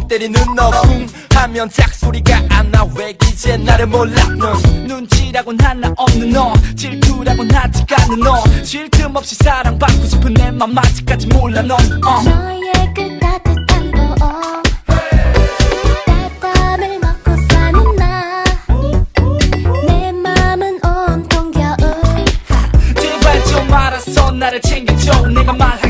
때리는 너 하면 짝소리가 안 나 왜 이제 나를 몰라 넌 눈치라곤 하나 없는 너 질투라곤 하지 않는 너 쉴 틈 없이 사랑받고 싶은 내 맘 아직까지 몰라 넌 너의 그 따뜻한 보험 따뜻함을 먹고 사는 나 내 맘은 온통 겨울 제발 좀 알아서 나를 챙겨줘 내가 말할